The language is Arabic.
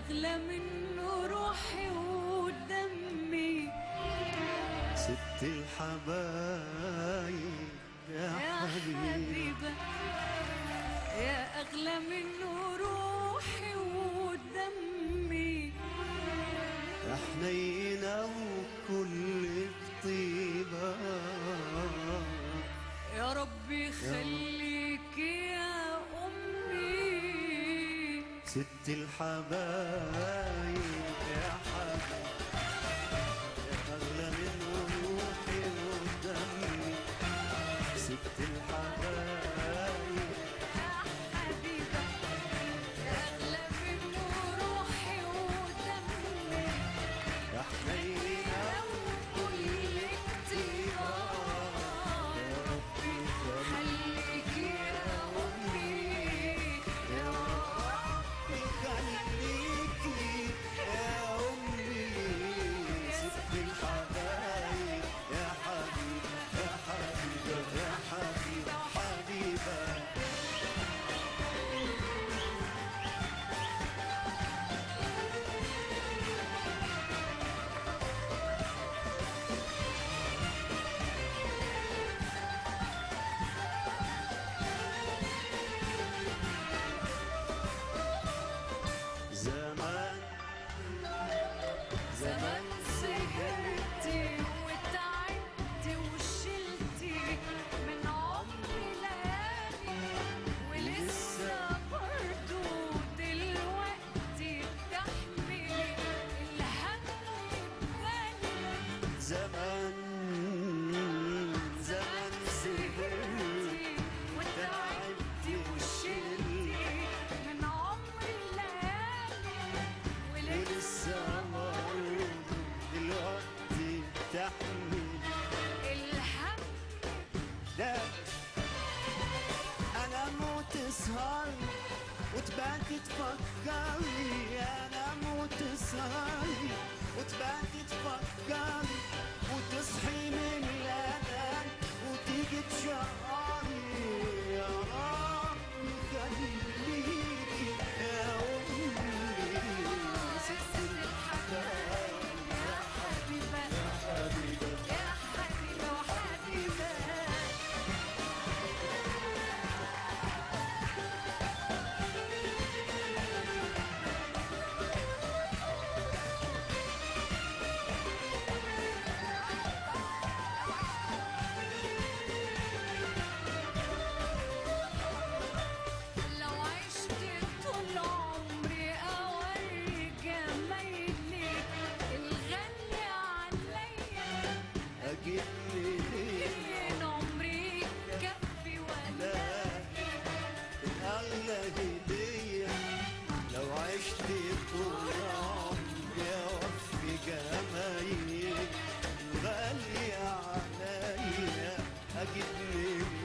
أغلى منه روحي ودمي، ست الحبايب يا حبيبة، يا أغلى منه روحي ودمي، يا حنينة وكل طيبة، يا ربي خليك يا أمي، ست الحبايب يا حبيبة، يا أغلى من روحي ودمي، ست الحبايب يا حبيبة، يا أغلى من روحي ودمي، يا حنينة وكل طيبة، يا ربي خليك يا أمي، يا ربي خليكي يا أمي، ست الحبايب يا حبيبة يا حبيبة يا حبيبة حبيبة. زمان زمان سهرتي وتعبتي وشلتي من عمري ليالي، ولسه برضو دلوقتي بتحملي الهم ببالي. زمان زمان سهرتي وتعبتي وشلتي من عمري ليالي، ولسه برضه دلوقتي تحمل الهم. ده. أنا موت سهر وتباتي تفكري، أنا موت سهر وتباتي تفكري، وتصحي من الأذان وتيجي تشعري، يا ربي خليكي يا أمي، ست الحبايب يا حبيبة يا حبيبة وحبيبة. لو عشت طول عمري أوري جمايلك الغالية عليا، أجيب لي من عمري كفي ولا أغلى هدية، لو عشت طول عمري أوفي جمايلك غالية عليا، أجيب لي